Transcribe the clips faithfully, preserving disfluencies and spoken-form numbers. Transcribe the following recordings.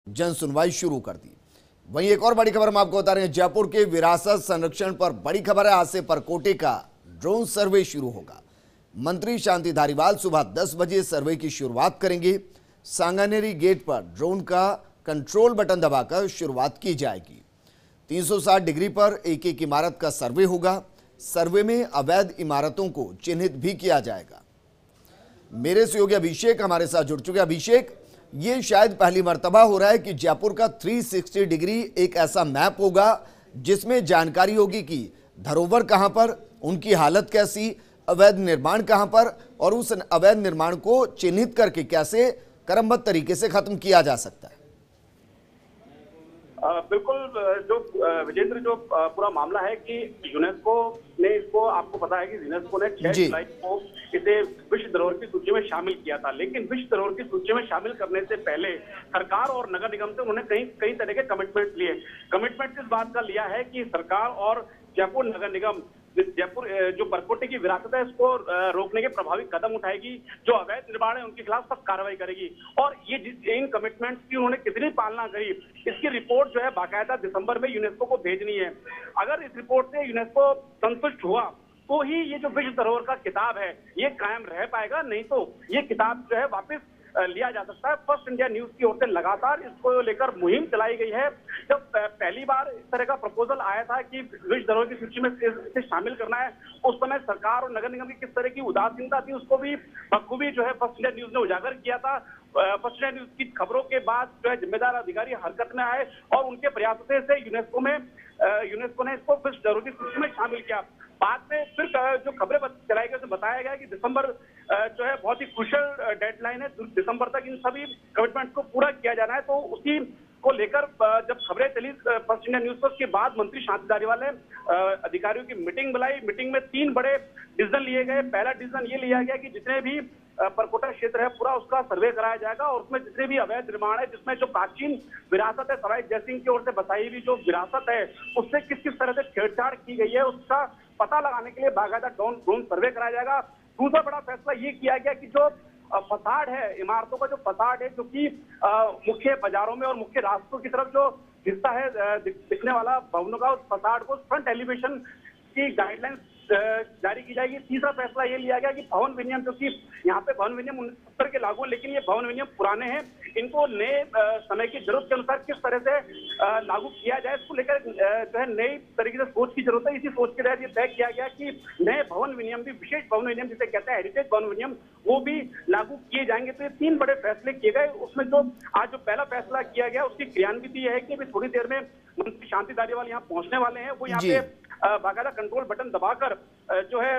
जन सुनवाई शुरू कर दी। वहीं एक और बड़ी खबर हम आपको बता रहे हैं, जयपुर के विरासत संरक्षण पर बड़ी खबर है। आज से परकोटे का ड्रोन सर्वे शुरू होगा। मंत्री शांति धारीवाल सुबह दस बजे सर्वे की शुरुआत करेंगे। सांगानेरी गेट पर ड्रोन का कंट्रोल बटन दबाकर शुरुआत की जाएगी। तीन सौ साठ डिग्री पर एक एक इमारत का सर्वे होगा। सर्वे में अवैध इमारतों को चिन्हित भी किया जाएगा। मेरे सहयोगी अभिषेक हमारे साथ जुड़ चुके। अभिषेक, ये शायद पहली मर्तबा हो रहा है कि जयपुर का तीन सौ साठ डिग्री एक ऐसा मैप होगा जिसमें जानकारी होगी कि धरोहर कहां पर, उनकी हालत कैसी, अवैध निर्माण कहां पर और उस अवैध निर्माण को चिन्हित करके कैसे क्रमबद्ध तरीके से खत्म किया जा सकता है। बिल्कुल, जो विजेंद्र, जो पूरा मामला है कि यूनेस्को ने इसको, आपको पता है कि यूनेस्को ने छह जुलाई को इसे विश्व धरोहर की सूची में शामिल किया था। लेकिन विश्व धरोहर की सूची में शामिल करने से पहले सरकार और नगर निगम से उन्होंने कई कई तरह के कमिटमेंट लिए। कमिटमेंट इस बात का लिया है कि सरकार और जयपुर नगर निगम जयपुर जो परकोटे की विरासत है इसको रोकने के प्रभावी कदम उठाएगी। जो अवैध निर्माण है उनके खिलाफ सख्त कार्रवाई करेगी। और ये इन कमिटमेंट्स की उन्होंने कितनी पालना करी, इसकी रिपोर्ट जो है बाकायदा दिसंबर में यूनेस्को को भेजनी है। अगर इस रिपोर्ट से यूनेस्को संतुष्ट हुआ तो ही ये जो विश्व धरोहर का किताब है ये कायम रह पाएगा, नहीं तो ये किताब जो है वापस लिया जा सकता है। फर्स्ट इंडिया न्यूज की ओर से लगातार इसको लेकर मुहिम चलाई गई है। जब पहली बार इस तरह का प्रपोजल आया था कि विश्व धरोहर की सूची में इसे शामिल करना है, उस समय सरकार और नगर निगम की किस तरह की उदासीनता थी उसको भी बखूबी जो है फर्स्ट इंडिया न्यूज ने उजागर किया था। फर्स्ट इंडिया न्यूज की खबरों के बाद जो है जिम्मेदार अधिकारी हरकत में आए और उनके प्रयासों से यूनेस्को में यूनेस्को ने इसको विश्व धरोहर की सूची में शामिल किया। बाद में फिर जो खबरें चलाई गई उसमें बताया गया कि दिसंबर जो है बहुत ही क्रूशियल डेडलाइन है, दिसंबर तक इन सभी कमिटमेंट्स को पूरा किया जाना है। तो उसी को लेकर जब खबरें चली फर्स्ट इंडिया न्यूज पर, उसके बाद मंत्री शांति धारीवाल ने अधिकारियों की मीटिंग बुलाई। मीटिंग में तीन बड़े डिसीजन लिए गए। पहला डिसीजन ये लिया गया कि जितने भी परकोटा क्षेत्र है पूरा उसका सर्वे कराया जाएगा और उसमें जितने भी अवैध निर्माण है, जिसमें जो प्राचीन विरासत है, सवाई जयसिंह की ओर से बसाई हुई जो विरासत है उससे किस किस तरह से छेड़छाड़ की गई है उसका पता लगाने के लिए बाकायदा ड्रोन ड्रोन सर्वे कराया जाएगा। दूसरा बड़ा फैसला ये किया गया कि जो फसाड है, इमारतों का जो फसाड है, जो कि मुख्य बाजारों में और मुख्य रास्तों की तरफ जो हिस्सा है दिखने वाला भवनों का, उस फसाड को फ्रंट एलिवेशन की गाइडलाइंस जारी की जाएगी। तीसरा फैसला ये लिया गया कि भवन विनियम, जो कि यहाँ पे भवन विनियम उन्नीस सौ सत्तर के लागू, लेकिन ये भवन विनियम पुराने हैं, इनको नए समय की जरूरत के अनुसार किस तरह से लागू किया जाए, इसको लेकर जो है नई तरीके से सोच की जरूरत है। इसी सोच के तहत ये तय किया गया कि नए भवन विनियम भी, विशेष भवन विनियम जिसे कहते हैं हेरिटेज भवन विनियम, वो भी लागू किए जाएंगे। तो ये तीन बड़े फैसले किए गए। उसमें जो आज जो पहला फैसला किया गया उसकी क्रियान्विति है कि अभी थोड़ी देर में मंत्री शांति धारीवाल यहाँ पहुंचने वाले हैं। वो यहाँ पे बाकायदा कंट्रोल बटन दबाकर जो है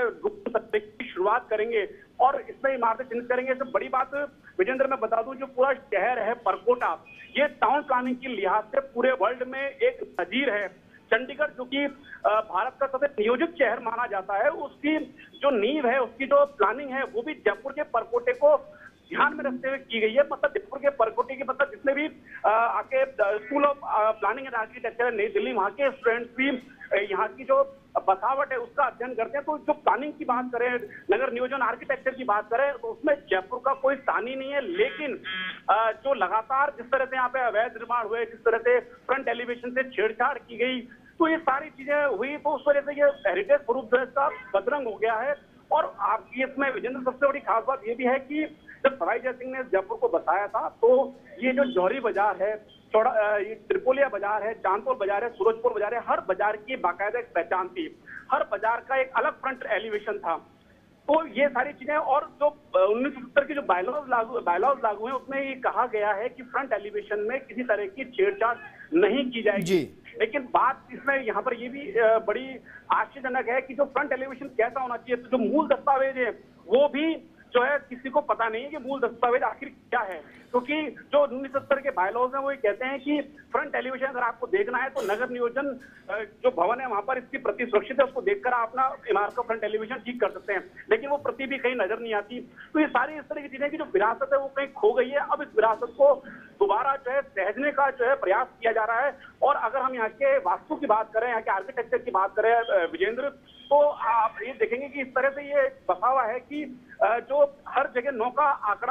की शुरुआत करेंगे और इसमें इमारतें चिन्हित करेंगे। इससे बड़ी बात विजेंद्र मैं बता दूं, जो पूरा शहर है परकोटा, ये टाउन प्लानिंग की लिहाज से पूरे वर्ल्ड में एक नजीर है। चंडीगढ़ जो कि भारत का सबसे नियोजित शहर माना जाता है, उसकी जो नींव है, उसकी जो प्लानिंग है, वो भी जयपुर के परकोटे को ध्यान में रखते हुए की गई है। मतलब जयपुर के परकोटे की, मतलब जितने भी आके school of planning and architecture New Delhi, वहाँ के स्टूडेंट्स भी यहाँ की जो बसावट है उसका अध्ययन करते हैं। तो जो प्लानिंग की बात करें, नगर नियोजन आर्किटेक्चर की बात करें, तो उसमें जयपुर का कोई स्थानी नहीं है। लेकिन जो लगातार जिस तरह से यहाँ पे अवैध निर्माण हुए, जिस तरह से फ्रंट एलिवेशन से छेड़छाड़ की गई, तो ये सारी चीजें हुई, तो उस वजह से ये हेरिटेज स्वरूप जो है इसका बदरंग हो गया है। और आप इसमें विजेंद्र सबसे बड़ी खास बात ये भी है कि जब सवाई जयसिंह ने जयपुर को बसाया था तो ये जो जौहरी बाजार है, चौड़ा ये त्रिपोलिया बाजार है, चांदपुर बाजार है, सूरजपुर बाजार है, हर बाजार की बाकायदा एक पहचान थी। हर बाजार का एक अलग फ्रंट एलिवेशन था। तो ये सारी चीजें, और जो उन्नीस सौ सत्तर की जो बायलॉज लागू बायलॉज लागू है उसमें ये कहा गया है कि फ्रंट एलिवेशन में किसी तरह की छेड़छाड़ नहीं की जाएगी। लेकिन बात इसमें यहाँ पर ये भी बड़ी आश्चर्यजनक है कि जो फ्रंट एलिवेशन कैसा होना चाहिए, तो जो मूल दस्तावेज है वो भी जो है किसी को पता नहीं है कि मूल दस्तावेज आखिर क्या है। क्योंकि जो उन्नीस सौ सत्तर के बायलॉज हैं वो ये कहते हैं कि फ्रंट एलिवेशन अगर आपको देखना है तो नगर नियोजन जो भवन है वहां पर इसकी प्रति सुरक्षित है, उसको देखकर आप अपना इमारत का फ्रंट एलिवेशन ठीक कर सकते हैं। लेकिन वो प्रति भी कहीं नजर नहीं आती। तो ये सारी इस तरह की चीजें की जो विरासत है वो कहीं खो गई है। अब इस विरासत को दोबारा जो है सहजने का जो है प्रयास किया जा रहा है। और अगर हम यहाँ के वास्तु की बात करें, यहाँ के आर्किटेक्चर की बात करें विजेंद्र, तो आप ये देखेंगे कि इस तरह से ये बसा हुआ है कि जो हर जगह नौ का आंकड़ा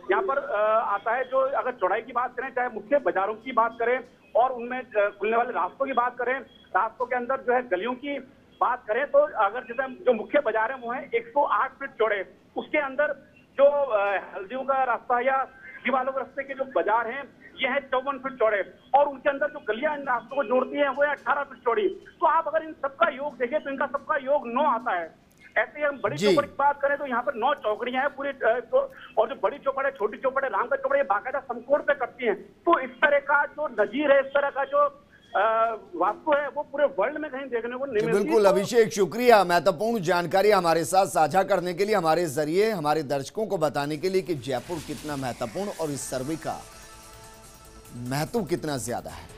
यहाँ पर आता है जो अगर चौड़ाई की बात करें, चाहे मुख्य बाजारों की बात करें और उनमें खुलने वाले रास्तों की बात करें, रास्तों के अंदर जो है गलियों की बात करें, तो अगर जैसे जो मुख्य बाजार है वो है एक सौ आठ फीट चौड़े। उसके अंदर जो हल्दियों का रास्ता या दीवालों के रास्ते के जो बाजार हैं ये है चौवन फीट चौड़े, और उनके अंदर जो गलियां इन रास्तों को जोड़ती हैं वो है अठारह फीट चौड़ी। तो आप अगर इन सबका योग देखें तो इनका सबका योग नौ आता है। ऐसे हम बड़ी चौपड़ की बात करें तो यहाँ पर नौ चौकड़ियां हैं पूरे, तो और जो बड़ी चौपड़ है, छोटी चौपड़ है, राम का चौपड़, ये बाकायदा समकोण पे करती हैं। तो इस तरह का जो नजीर है, इस तरह का जो वास्तु है वो पूरे वर्ल्ड में कहीं देखने को नहीं मिलती। बिल्कुल तो... अभिषेक, शुक्रिया महत्वपूर्ण जानकारी हमारे साथ साझा करने के लिए, हमारे जरिए हमारे दर्शकों को बताने के लिए कि जयपुर कितना महत्वपूर्ण और इस सर्वे का महत्व कितना ज्यादा है।